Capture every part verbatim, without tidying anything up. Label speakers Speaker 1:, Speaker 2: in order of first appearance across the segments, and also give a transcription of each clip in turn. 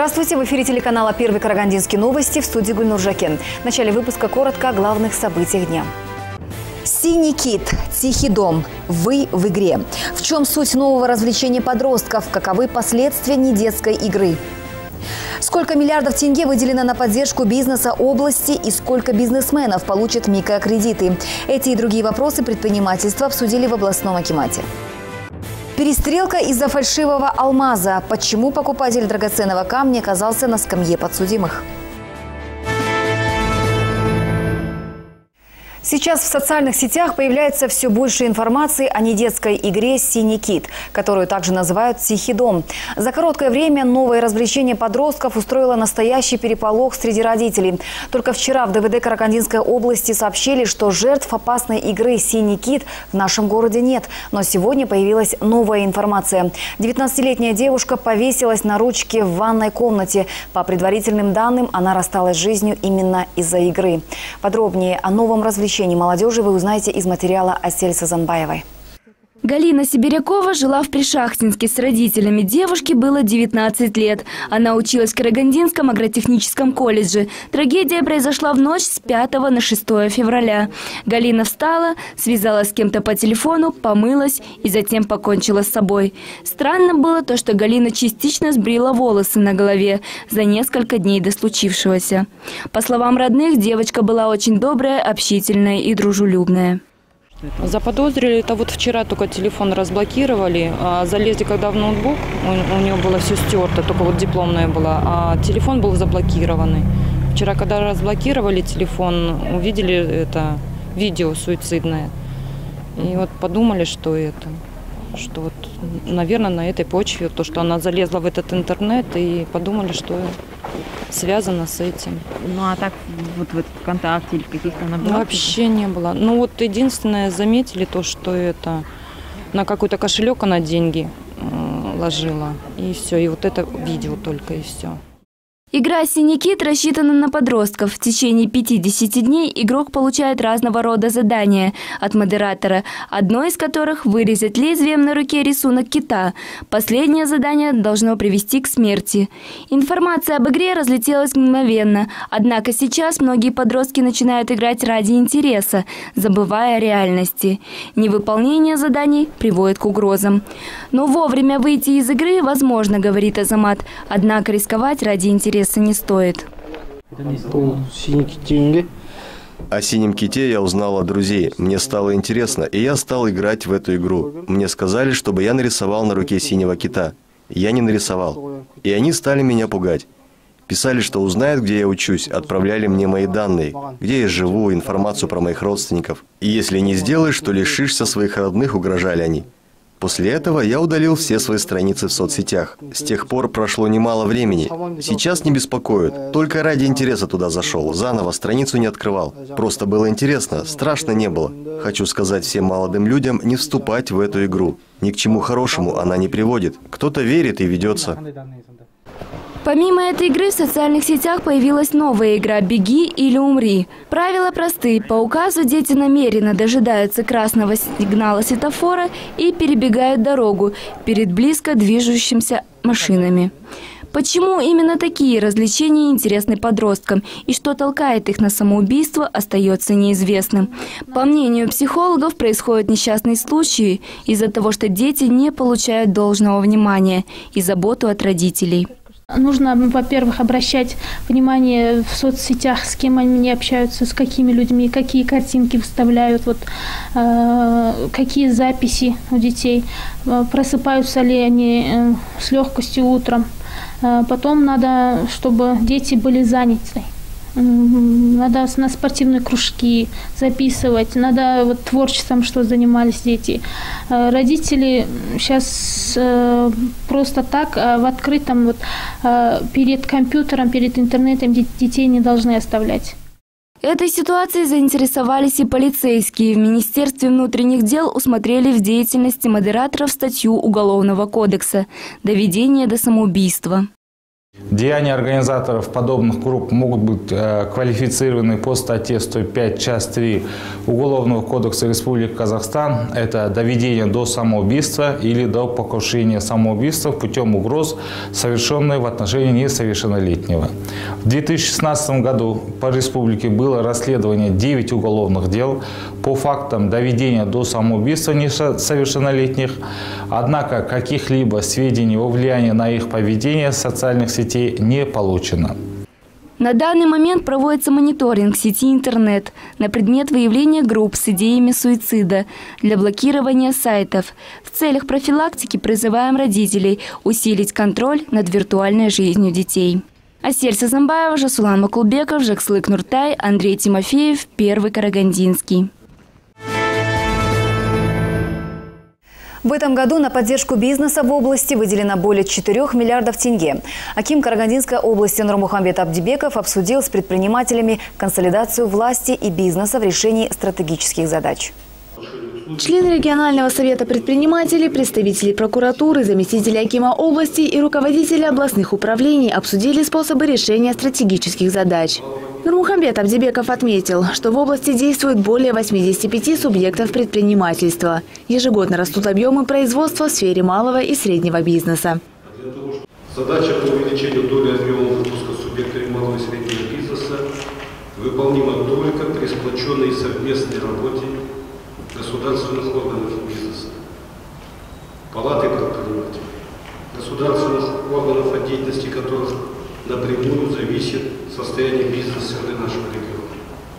Speaker 1: Здравствуйте! В эфире телеканала «Первый Карагандинский новости», в студии Гульнур Жакен. В начале выпуска коротко о главных событиях дня. «Синий кит», «Тихий дом», «Вы в игре». В чем суть нового развлечения подростков? Каковы последствия недетской игры? Сколько миллиардов тенге выделено на поддержку бизнеса области и сколько бизнесменов получат микрокредиты? Эти и другие вопросы предпринимательства обсудили в областном акимате. Перестрелка из-за фальшивого алмаза. Почему покупатель драгоценного камня оказался на скамье подсудимых? Сейчас в социальных сетях появляется все больше информации о недетской игре «Синий кит», которую также называют «Тихий дом». За короткое время новое развлечение подростков устроило настоящий переполох среди родителей. Только вчера в ДВД Карагандинской области сообщили, что жертв опасной игры «Синий кит» в нашем городе нет. Но сегодня появилась новая информация. девятнадцатилетняя девушка повесилась на ручке в ванной комнате. По предварительным данным, она рассталась с жизнью именно из-за игры. Подробнее о новом развлечении молодежи вы узнаете из материала Асель Сазанбаевой.
Speaker 2: Галина Сибирякова жила в Пришахтинске с родителями. Девушке было девятнадцать лет. Она училась в Карагандинском агротехническом колледже. Трагедия произошла в ночь с пятого на шестое февраля. Галина встала, связалась с кем-то по телефону, помылась и затем покончила с собой. Странно было то, что Галина частично сбрила волосы на голове за несколько дней до случившегося. По словам родных, девочка была очень добрая, общительная и дружелюбная.
Speaker 3: Заподозрили, это вот вчера только телефон разблокировали, а залезли когда в ноутбук, у, у нее было все стерто, только вот дипломная была, а телефон был заблокированный. Вчера, когда разблокировали телефон, увидели это видео суицидное. И вот подумали, что это, что вот, наверное, на этой почве, то, что она залезла в этот интернет, и подумали, что связано с этим.
Speaker 4: Ну а так вот в ВКонтакте или в каких-то наблюдениях?
Speaker 3: Вообще не было. Ну вот единственное, заметили то, что это на какой-то кошелек она деньги э, ложила. И все. И вот это видео только, и все.
Speaker 2: Игра «Синий кит» рассчитана на подростков. В течение пятидесяти дней игрок получает разного рода задания от модератора, одно из которых – вырезать лезвием на руке рисунок кита. Последнее задание должно привести к смерти. Информация об игре разлетелась мгновенно, однако сейчас многие подростки начинают играть ради интереса, забывая о реальности. Невыполнение заданий приводит к угрозам. Но вовремя выйти из игры возможно, говорит Азамат, однако рисковать ради интереса не стоит.
Speaker 5: О «Синем ките» я узнал от друзей. Мне стало интересно, и я стал играть в эту игру. Мне сказали, чтобы я нарисовал на руке синего кита. Я не нарисовал. И они стали меня пугать. Писали, что узнают, где я учусь, отправляли мне мои данные, где я живу, информацию про моих родственников. И если не сделаешь, то лишишься своих родных, угрожали они. После этого я удалил все свои страницы в соцсетях. С тех пор прошло немало времени. Сейчас не беспокоит. Только ради интереса туда зашел. Заново страницу не открывал. Просто было интересно. Страшно не было. Хочу сказать всем молодым людям не вступать в эту игру. Ни к чему хорошему она не приводит. Кто-то верит и ведется.
Speaker 2: Помимо этой игры в социальных сетях появилась новая игра «Беги или умри». Правила просты. По указу дети намеренно дожидаются красного сигнала светофора и перебегают дорогу перед близко движущимися машинами. Почему именно такие развлечения интересны подросткам и что толкает их на самоубийство, остается неизвестным. По мнению психологов, происходят несчастные случаи из-за того, что дети не получают должного внимания и заботу от родителей.
Speaker 6: Нужно, во-первых, обращать внимание в соцсетях, с кем они общаются, с какими людьми, какие картинки вставляют, вот, э, какие записи у детей, просыпаются ли они э, с легкостью утром. Э, потом надо, чтобы дети были заняты. Надо на спортивные кружки записывать, надо вот творчеством, что занимались дети. Родители сейчас просто так в открытом, вот, перед компьютером, перед интернетом детей не должны оставлять.
Speaker 2: Этой ситуацией заинтересовались и полицейские. В Министерстве внутренних дел усмотрели в деятельности модераторов статью Уголовного кодекса «Доведение до самоубийства».
Speaker 7: Деяния организаторов подобных групп могут быть э, квалифицированы по статье сто пять, часть три Уголовного кодекса Республики Казахстан. Это доведение до самоубийства или до покушения самоубийства путем угроз, совершенной в отношении несовершеннолетнего. В две тысячи шестнадцатом году по республике было расследование девяти уголовных дел по фактам доведения до самоубийства несовершеннолетних. Однако каких-либо сведений о влиянии на их поведение в социальных сетях не получено.
Speaker 2: На данный момент проводится мониторинг сети интернет на предмет выявления групп с идеями суицида для блокирования сайтов. В целях профилактики призываем родителей усилить контроль над виртуальной жизнью детей. Асель Сазамбаева, Жасулан Макулбеков, Жакслык Нуртай, Андрей Тимофеев, Первый Карагандинский.
Speaker 1: В этом году на поддержку бизнеса в области выделено более четырёх миллиардов тенге. Аким Карагандинской области Нурмухамбет Абдибеков обсудил с предпринимателями консолидацию власти и бизнеса в решении стратегических задач.
Speaker 8: Члены регионального совета предпринимателей, представители прокуратуры, заместители акима области и руководители областных управлений обсудили способы решения стратегических задач. Нурмухамбет Абдибеков отметил, что в области действует более восьмидесяти пяти субъектов предпринимательства. Ежегодно растут объемы производства в сфере малого и среднего бизнеса.
Speaker 9: Задача по увеличению доли объема выпуска субъектами малого и среднего бизнеса выполнима только при сплоченной совместной работе государственных органов бизнеса, палаты предпринимателей, государственных органов, от деятельности которых напрямую зависит состояние бизнес-среды нашего региона.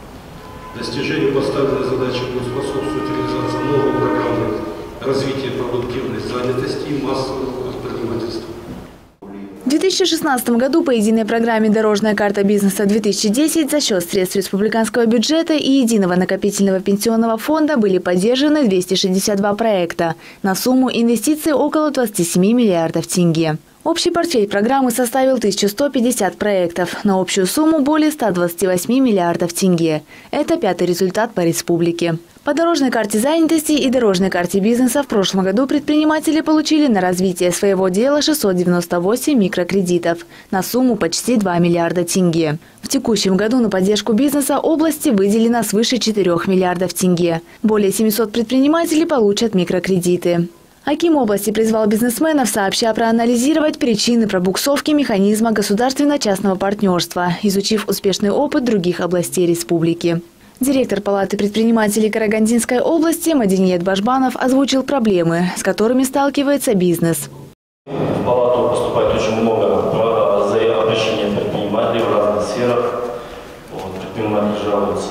Speaker 9: Достижению поставленной задачи будет способствовать реализация новой программы развития продуктивной занятости и массового предпринимательства.
Speaker 8: В две тысячи шестнадцатом году по единой программе «Дорожная карта-бизнеса-две тысячи десять» за счет средств республиканского бюджета и единого накопительного пенсионного фонда были поддержаны двести шестьдесят два проекта на сумму инвестиций около двадцати семи миллиардов тенге. Общий портфель программы составил тысячу сто пятьдесят проектов на общую сумму более ста двадцати восьми миллиардов тенге. Это пятый результат по республике. По дорожной карте занятости и дорожной карте бизнеса в прошлом году предприниматели получили на развитие своего дела шестьсот девяносто восемь микрокредитов на сумму почти два миллиарда тенге. В текущем году на поддержку бизнеса области выделено свыше четырёх миллиардов тенге. Более семисот предпринимателей получат микрокредиты. Аким области призвал бизнесменов сообща проанализировать причины пробуксовки механизма государственно-частного партнерства, изучив успешный опыт других областей республики. Директор Палаты предпринимателей Карагандинской области Мадиньет Башбанов озвучил проблемы, с которыми сталкивается бизнес.
Speaker 10: В палату поступает очень много обращений предпринимателей в разных сферах. Вот, предприниматели жалуются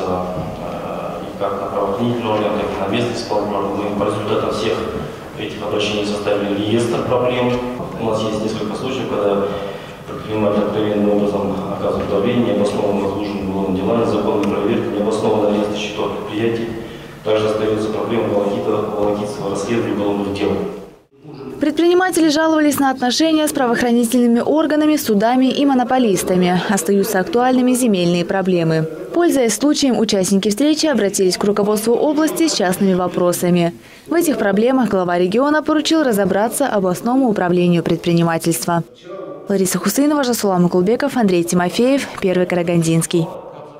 Speaker 10: э, и как на правоохранительные органы, так и на местные исполнительные органы. Мы по результатам всех этих обращений составили реестр проблем. У нас есть несколько случаев, когда предприниматель откровенным образом оказывает давление, необоснованно возбужден уголовным делами, незаконной проверки, необоснованно арест счетов предприятий. Также остается проблема волокитства расследования уголовных дел.
Speaker 8: Предприниматели жаловались на отношения с правоохранительными органами, судами и монополистами. Остаются актуальными земельные проблемы. Пользуясь случаем, участники встречи обратились к руководству области с частными вопросами. В этих проблемах глава региона поручил разобраться областному управлению предпринимательства. Лариса Хусейнова, Жасулан Макулбеков, Андрей Тимофеев, Первый Карагандинский.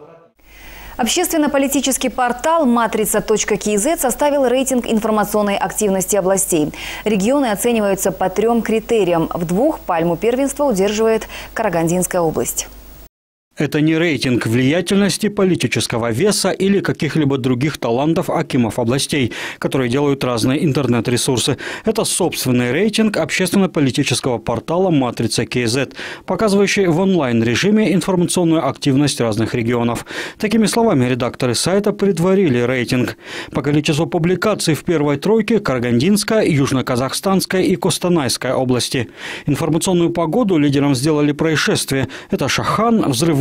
Speaker 1: Общественно-политический портал матрица точка кз составил рейтинг информационной активности областей. Регионы оцениваются по трем критериям. В двух пальму первенства удерживает Карагандинская область.
Speaker 11: Это не рейтинг влиятельности, политического веса или каких-либо других талантов акимов областей, которые делают разные интернет-ресурсы. Это собственный рейтинг общественно-политического портала «Матрица КЗ», показывающий в онлайн-режиме информационную активность разных регионов. Такими словами, редакторы сайта предварили рейтинг. По количеству публикаций в первой тройке Карагандинская, Южно-Казахстанская и Костанайская области. Информационную погоду лидером сделали происшествия. Это Шахан, взрыв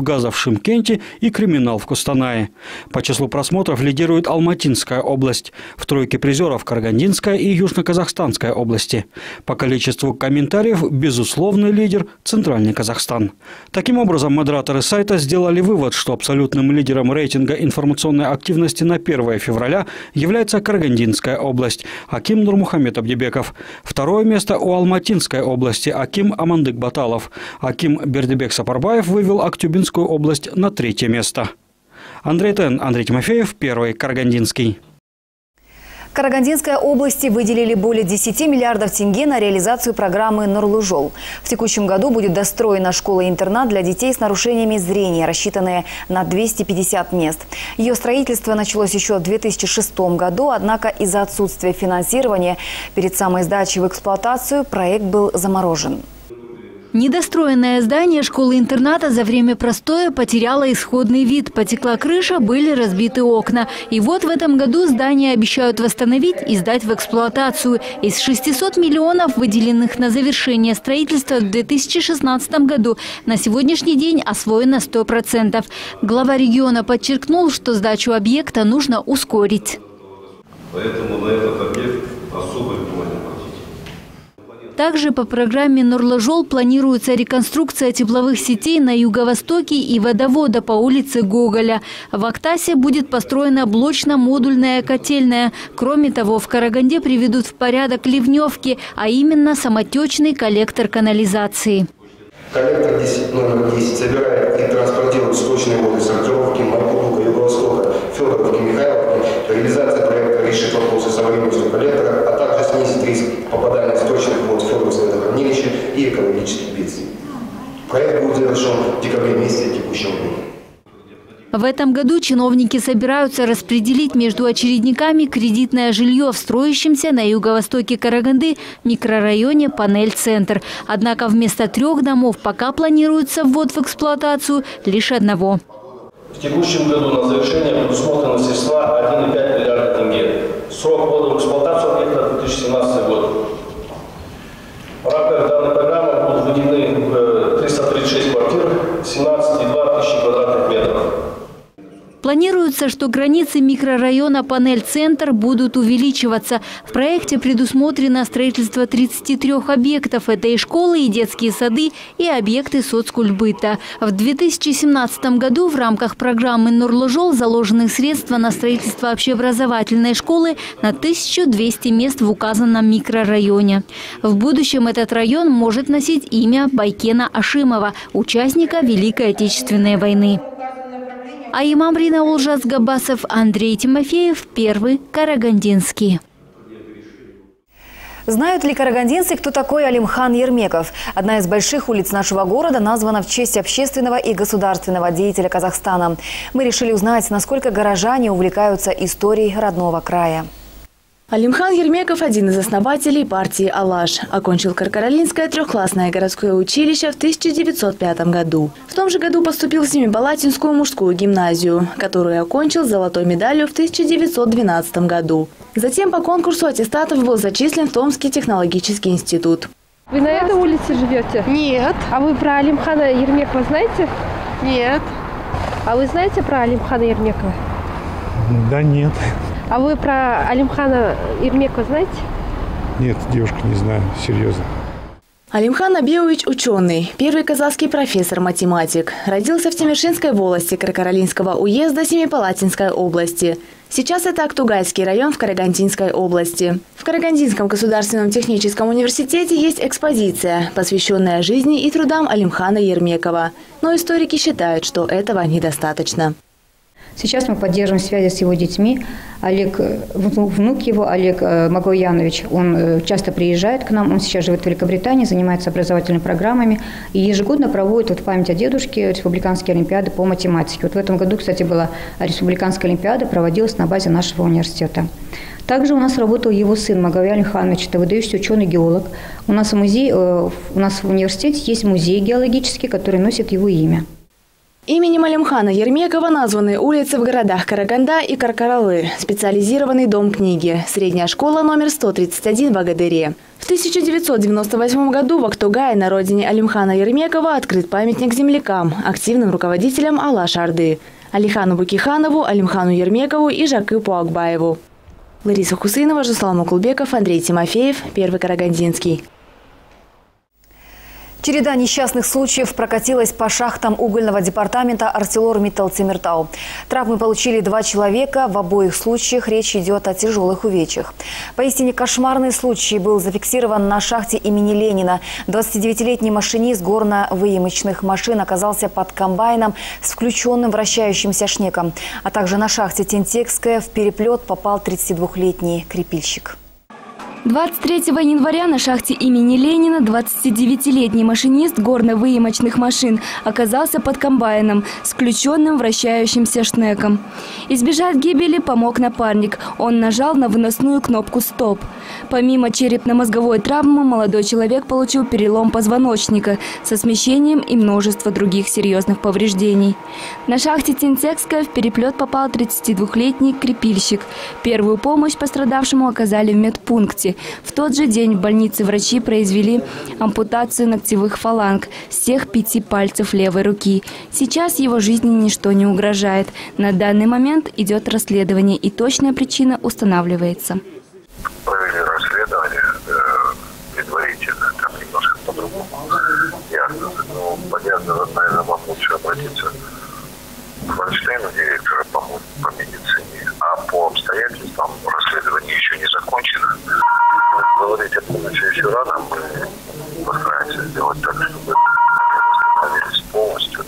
Speaker 11: газа в Шымкенте и криминал в Кустанае. По числу просмотров лидирует Алматинская область. В тройке призеров Карагандинская и Южно-Казахстанская области. По количеству комментариев безусловный лидер – Центральный Казахстан. Таким образом, модераторы сайта сделали вывод, что абсолютным лидером рейтинга информационной активности на первое февраля является Карагандинская область – Аким Нурмухамед Абдибеков. Второе место у Алматинской области – Аким Амандык Баталов. Аким Бердибек Сапарбаев вывел Актюбинскую область на третье место. Андрей Тен, Андрей Тимофеев, Первый Карагандинский.
Speaker 1: Карагандинской области выделили более десяти миллиардов тенге на реализацию программы «Нурлы-жол». В текущем году будет достроена школа-интернат для детей с нарушениями зрения, рассчитанная на двести пятьдесят мест. Ее строительство началось еще в две тысячи шестом году, однако из-за отсутствия финансирования перед самой сдачей в эксплуатацию проект был заморожен.
Speaker 12: Недостроенное здание школы-интерната за время простоя потеряло исходный вид. Потекла крыша, были разбиты окна. И вот в этом году здание обещают восстановить и сдать в эксплуатацию. Из шестисот миллионов, выделенных на завершение строительства в две тысячи шестнадцатом году, на сегодняшний день освоено сто процентов. Глава региона подчеркнул, что сдачу объекта нужно ускорить.
Speaker 9: Поэтому на этот объект особое внимание.
Speaker 12: Также по программе «Нурлы-жол» планируется реконструкция тепловых сетей на юго-востоке и водовода по улице Гоголя. В Актасе будет построена блочно-модульная котельная. Кроме того, в Караганде приведут в порядок ливневки, а именно самотечный коллектор канализации.
Speaker 13: Коллектор номер десять собирает и транспортирует сточные воды сортировки Маркутука, Юго-Востока, Федоровки, Михайловки. Реализация проекта решит вопросы современности коллектора, а также снизит риск попадания сточных вод в Федоровское водохранилище и экологических бедствий. Проект будет завершен в декабре месяце текущего года.
Speaker 12: В этом году чиновники собираются распределить между очередниками кредитное жилье в строящемся на юго-востоке Караганды микрорайоне Панель-Центр. Однако вместо трех домов пока планируется ввод в эксплуатацию лишь одного.
Speaker 10: В текущем году на завершение предусмотрены средства один и пять миллиарда тенге. Срок ввода в эксплуатацию объекта две тысячи семнадцатый год. В рамках данной программы будут введены триста тридцать шесть квартир, семнадцать и две тысячи квадратных метров.
Speaker 12: Планируется, что границы микрорайона Панель-Центр будут увеличиваться. В проекте предусмотрено строительство тридцати трёх объектов. Это и школы, и детские сады, и объекты соцкультбыта. В две тысячи семнадцатом году в рамках программы «Нурлы-жол» заложены средства на строительство общеобразовательной школы на тысячу двести мест в указанном микрорайоне. В будущем этот район может носить имя Байкена Ашимова, участника Великой Отечественной войны. Аймам Рина Олжас Габасов, Андрей Тимофеев, Первый Карагандинский.
Speaker 1: Знают ли карагандинцы, кто такой Алимхан Ермеков? Одна из больших улиц нашего города названа в честь общественного и государственного деятеля Казахстана. Мы решили узнать, насколько горожане увлекаются историей родного края.
Speaker 8: Алимхан Ермеков – один из основателей партии «Алаш». Окончил Каркаралинское трехклассное городское училище в тысяча девятьсот пятом году. В том же году поступил в Семипалатинскую мужскую гимназию, которую окончил с золотой медалью в тысяча девятьсот двенадцатом году. Затем по конкурсу аттестатов был зачислен в Томский технологический институт.
Speaker 14: Вы на этой улице живете?
Speaker 15: Нет.
Speaker 14: А вы про Алимхана Ермекова знаете?
Speaker 15: Нет.
Speaker 14: А вы знаете про Алимхана Ермекова?
Speaker 16: Да нет.
Speaker 14: А вы про Алимхана Ермекова знаете?
Speaker 16: Нет, девушка, не знаю, серьезно.
Speaker 8: Алимхан Абеович – ученый, первый казахский профессор-математик. Родился в Темешинской волости Каркаралинского уезда Семипалатинской области. Сейчас это Актугайский район в Карагандинской области. В Карагандинском государственном техническом университете есть экспозиция, посвященная жизни и трудам Алимхана Ермекова. Но историки считают, что этого недостаточно.
Speaker 17: Сейчас мы поддерживаем связи с его детьми. Олег, внук его, Олег Магоянович, он часто приезжает к нам. Он сейчас живет в Великобритании, занимается образовательными программами. И ежегодно проводит вот в память о дедушке республиканские олимпиады по математике. Вот в этом году, кстати, была республиканская олимпиада, проводилась на базе нашего университета. Также у нас работал его сын Магоя Алимханович, это выдающийся ученый-геолог. У нас, в музей, у нас в университете есть музей геологический, который носит его имя.
Speaker 8: Именем Алимхана Ермекова названы улицы в городах Караганда и Каркаралы, специализированный дом книги, средняя школа номер сто тридцать один в Агадыре. В тысяча девятьсот девяносто восьмом году в Актугае, на родине Алимхана Ермекова, открыт памятник землякам, активным руководителям Алаш-Орды – Алихану Букиханову, Алимхану Ермекову и Жакыпу Акбаеву. Лариса Хусейнова, Жуслан Мукулбеков, Андрей Тимофеев, Первый Карагандинский.
Speaker 1: Череда несчастных случаев прокатилась по шахтам угольного департамента ArcelorMittal Темиртау. Травмы получили два человека. В обоих случаях речь идет о тяжелых увечьях. Поистине кошмарный случай был зафиксирован на шахте имени Ленина. двадцатидевятилетний машинист горно-выемочных машин оказался под комбайном с включенным вращающимся шнеком. А также на шахте Тентекская в переплет попал тридцатидвухлетний крепильщик.
Speaker 2: двадцать третьего января на шахте имени Ленина двадцатидевятилетний машинист горно-выемочных машин оказался под комбайном с включенным вращающимся шнеком. Избежать гибели помог напарник. Он нажал на выносную кнопку «Стоп». Помимо черепно-мозговой травмы, молодой человек получил перелом позвоночника со смещением и множество других серьезных повреждений. На шахте Тентекская в переплет попал тридцатидвухлетний крепильщик. Первую помощь пострадавшему оказали в медпункте. В тот же день в больнице врачи произвели ампутацию ногтевых фаланг с всех пяти пальцев левой руки. Сейчас его жизни ничто не угрожает. На данный момент идет расследование, и точная причина устанавливается.
Speaker 15: Провели расследование э, предварительно, там немножко по-другому. Ясно. Ну, понятно, наверное, вам лучше обратиться к Франштейну, директора по, по медицине. А по обстоятельствам расследование еще не закончено. Говорить о помощи еще рано, мы постараемся сделать так, чтобы восстановились полностью.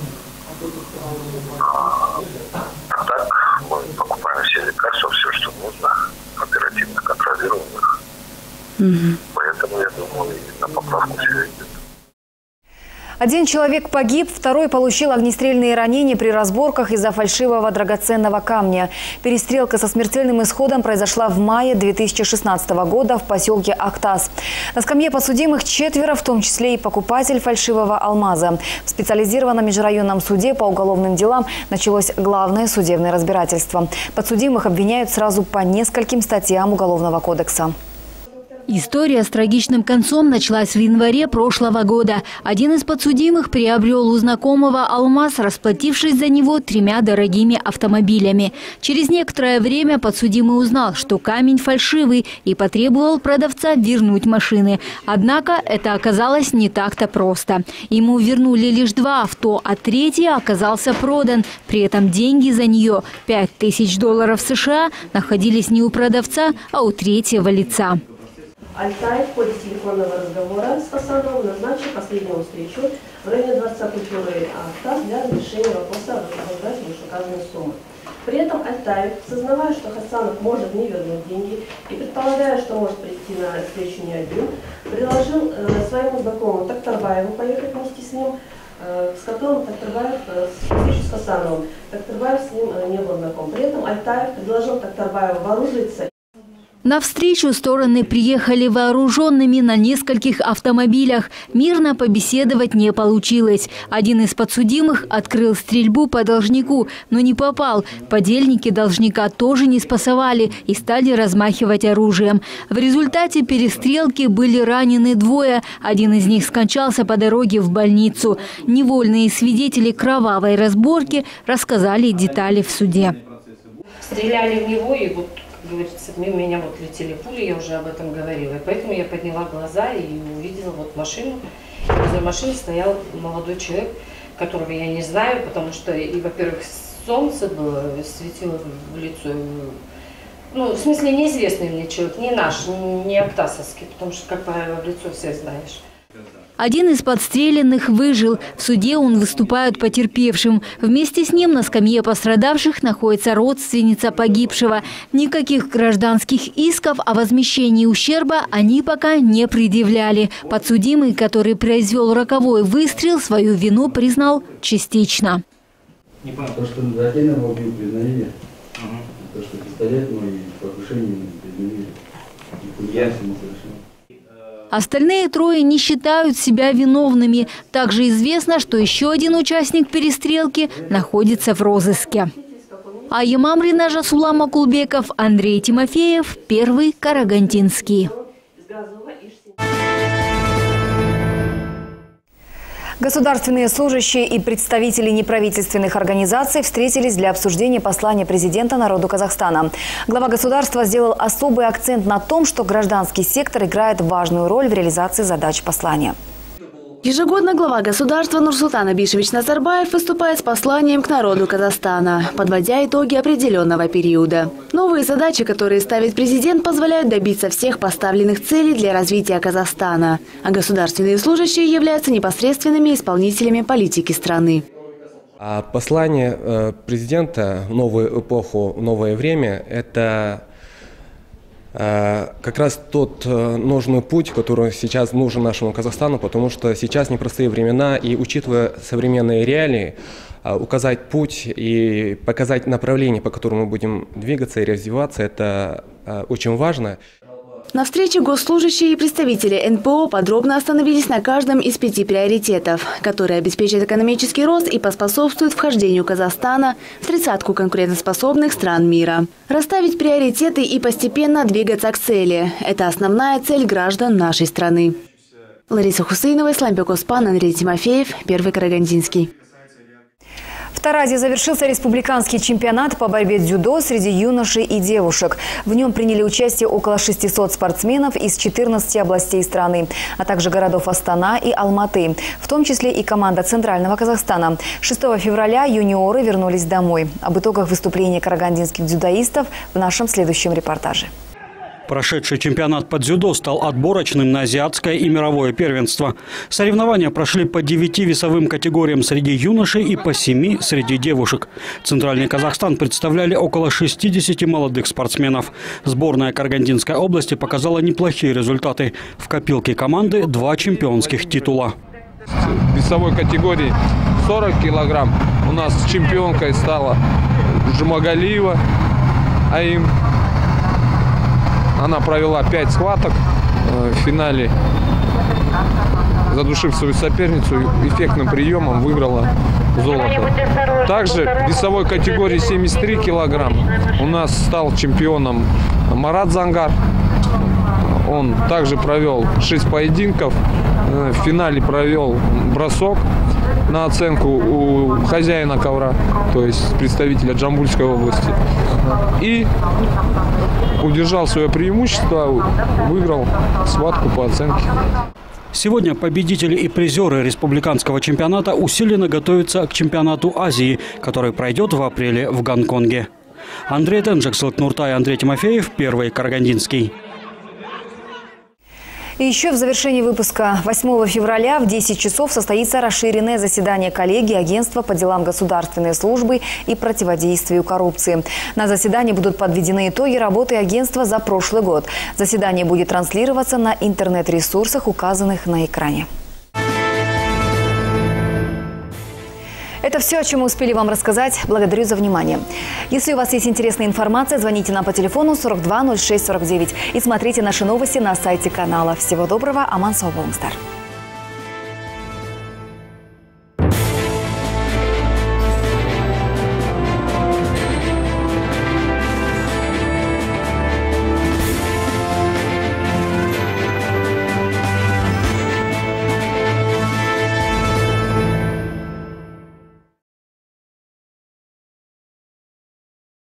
Speaker 15: А, а так мы покупаем все лекарства, все, что нужно, оперативно контролируемых. Mm-hmm. Поэтому, я думаю, и на поправку все идет.
Speaker 1: Один человек погиб, второй получил огнестрельные ранения при разборках из-за фальшивого драгоценного камня. Перестрелка со смертельным исходом произошла в мае две тысячи шестнадцатого года в поселке Актас. На скамье подсудимых четверо, в том числе и покупатель фальшивого алмаза. В специализированном межрайонном суде по уголовным делам началось главное судебное разбирательство. Подсудимых обвиняют сразу по нескольким статьям Уголовного кодекса.
Speaker 12: История с трагичным концом началась в январе прошлого года. Один из подсудимых приобрел у знакомого алмаз, расплатившись за него тремя дорогими автомобилями. Через некоторое время подсудимый узнал, что камень фальшивый, и потребовал продавца вернуть машины. Однако это оказалось не так-то просто. Ему вернули лишь два авто, а третий оказался продан. При этом деньги за нее, пять тысяч долларов США, находились не у продавца, а у третьего лица.
Speaker 18: Альтай в ходе телефонного разговора с Хасановым назначил последнюю встречу в районе Дворца культуры Актас для разрешения вопроса о возврате вышеуказанной суммы. При этом Альтай, сознавая, что Хасанов может не вернуть деньги и предполагая, что может прийти на встречу не один, предложил э, своему знакомому Тактарбаеву поехать вместе с ним, э, с которым Тактарбаев э, встречу с Хасановым. Тактарбаев с ним э, не был знаком. При этом Альтаев предложил Тактарбаеву вооружиться.
Speaker 12: На встречу стороны приехали вооруженными на нескольких автомобилях. Мирно побеседовать не получилось. Один из подсудимых открыл стрельбу по должнику, но не попал. Подельники должника тоже не спасовали и стали размахивать оружием. В результате перестрелки были ранены двое. Один из них скончался по дороге в больницу. Невольные свидетели кровавой разборки рассказали детали в суде.
Speaker 18: Стреляли в него, и вот, говорится, мимо меня вот летели пули, я уже об этом говорила. И поэтому я подняла глаза и увидела вот машину. И возле машины стоял молодой человек, которого я не знаю, потому что, и, во-первых, солнце было, светило в лицо. Ну, в смысле, неизвестный мне человек, не наш, не актасовский, потому что, как правило, в лицо всех знаешь.
Speaker 12: Один из подстреленных выжил. В суде он выступает потерпевшим. Вместе с ним на скамье пострадавших находится родственница погибшего. Никаких гражданских исков о возмещении ущерба они пока не предъявляли. Подсудимый, который произвел роковой выстрел, свою вину признал частично.
Speaker 19: Не понял, то, что Затенова убил, признали. Ага. То, что пистолет мой, покушение признали. Я ему совершил.
Speaker 12: Остальные трое не считают себя виновными. Также известно, что еще один участник перестрелки находится в розыске. Ая Мамрина, Жасулан Макулбеков, Андрей Тимофеев, Первый Карагандинский.
Speaker 1: Государственные служащие и представители неправительственных организаций встретились для обсуждения послания президента народу Казахстана. Глава государства сделал особый акцент на том, что гражданский сектор играет важную роль в реализации задач послания.
Speaker 8: Ежегодно глава государства Нурсултан Абишевич Назарбаев выступает с посланием к народу Казахстана, подводя итоги определенного периода. Новые задачи, которые ставит президент, позволяют добиться всех поставленных целей для развития Казахстана. А государственные служащие являются непосредственными исполнителями политики страны.
Speaker 20: А послание президента в новую эпоху, в новое время – это как раз тот нужный путь, который сейчас нужен нашему Казахстану, потому что сейчас непростые времена, и учитывая современные реалии, указать путь и показать направление, по которому мы будем двигаться и развиваться, это очень важно.
Speaker 8: На встрече госслужащие и представители эн пэ о подробно остановились на каждом из пяти приоритетов, которые обеспечат экономический рост и поспособствуют вхождению Казахстана в тридцатку конкурентоспособных стран мира. Расставить приоритеты и постепенно двигаться к цели – это основная цель граждан нашей страны. Лариса Хусейнова, Исламбек Оспан, Андрей Тимофеев, Первый Карагандинский.
Speaker 1: В Таразе завершился республиканский чемпионат по борьбе дзюдо среди юношей и девушек. В нем приняли участие около шестисот спортсменов из четырнадцати областей страны, а также городов Астана и Алматы, в том числе и команда Центрального Казахстана. шестого февраля юниоры вернулись домой. Об итогах выступления карагандинских дзюдоистов в нашем следующем репортаже.
Speaker 11: Прошедший чемпионат по дзюдо стал отборочным на азиатское и мировое первенство. Соревнования прошли по девяти весовым категориям среди юношей и по семи среди девушек. Центральный Казахстан представляли около шестидесяти молодых спортсменов. Сборная Карагандинской области показала неплохие результаты. В копилке команды два чемпионских титула.
Speaker 21: В весовой категории сорок килограмм у нас чемпионкой стала Жумагалиева Аим. Она провела пять схваток в финале, задушив свою соперницу, эффектным приемом выиграла золото. Также в весовой категории семьдесят три килограмма у нас стал чемпионом Марат Зангар. Он также провел шесть поединков, в финале провел бросок на оценку у хозяина ковра, то есть представителя Джамбульской области. И удержал свое преимущество, выиграл схватку по оценке.
Speaker 11: Сегодня победители и призеры республиканского чемпионата усиленно готовятся к чемпионату Азии, который пройдет в апреле в Гонконге. Андрей Тенжик, Нуртай, Андрей Тимофеев, Первый Карагандинский.
Speaker 1: И еще в завершении выпуска восьмого февраля в десять часов состоится расширенное заседание коллегии агентства по делам государственной службы и противодействию коррупции. На заседании будут подведены итоги работы агентства за прошлый год. Заседание будет транслироваться на интернет-ресурсах, указанных на экране. Это все, о чем мы успели вам рассказать. Благодарю за внимание. Если у вас есть интересная информация, звоните нам по телефону сорок два ноль шесть сорок девять и смотрите наши новости на сайте канала. Всего доброго. Аман сау болыңыздар.